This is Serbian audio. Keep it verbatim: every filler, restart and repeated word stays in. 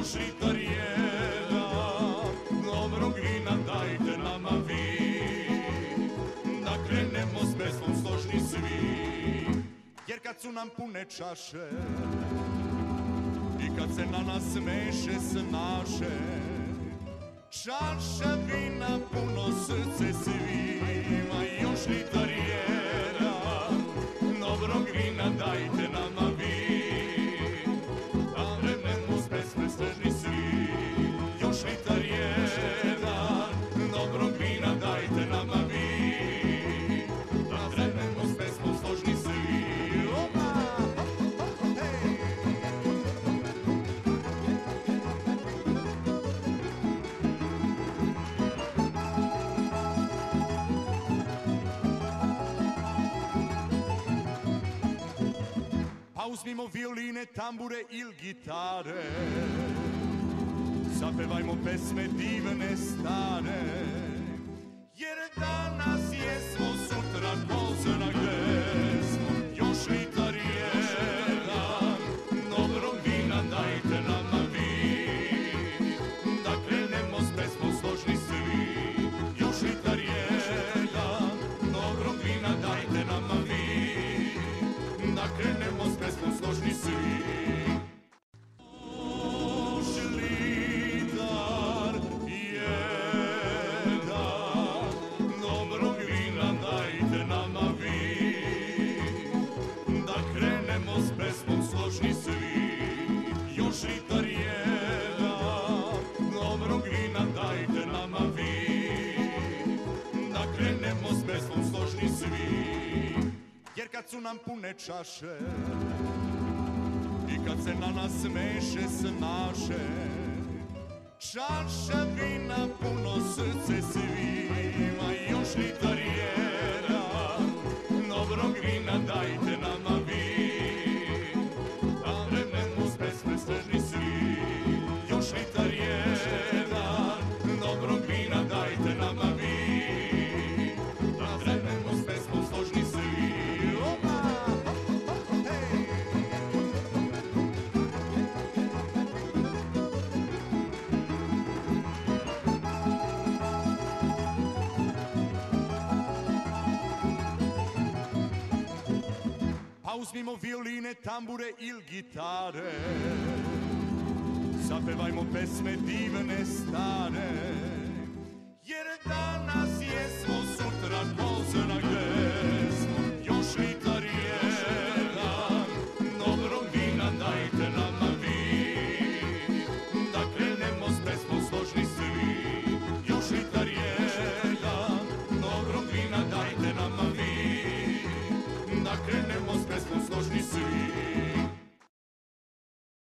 još litar jedan dobrog vina dajte nama vi, da krenemo s pesmom složni svi. Jer kad su nam pune čaše i kad se na nas meše snaše, čaša vina puno srce svima, još litar jedan dobrog vina dajte nama vi, da krenemo s pesme složni svi. Još litar jedan dobrog vina dajte nama vi, da krenemo s pesmom složni svi. Pa uzmimo violine, tambure ili gitare, zapevajmo pesme divne stare, jer danas jesmo, sutra ko zna gde smo. Još litar jedan dobrog vina dajte nama vi, da krenemo s pesmom složni svi. Još litar jedan dobrog vina dajte nama vi, da krenemo s pesmom složni svi. Još litar jedan dobrog vina dajte nama vi, da krenemo s pesmom složni svi. Jer kad su nam pune čaše i kad se na nas meše snaše, čaša vina puno srce svima. Još litar jedan dobrog vina dajte nama vi, da krenemo s pesme složni svi. Još litar jedan dobrog vina dajte nama vi, da krenemo s pesmom složni svi. Pa uzmimo violine, tambure ili gitare, zapevajmo pesme divne stare,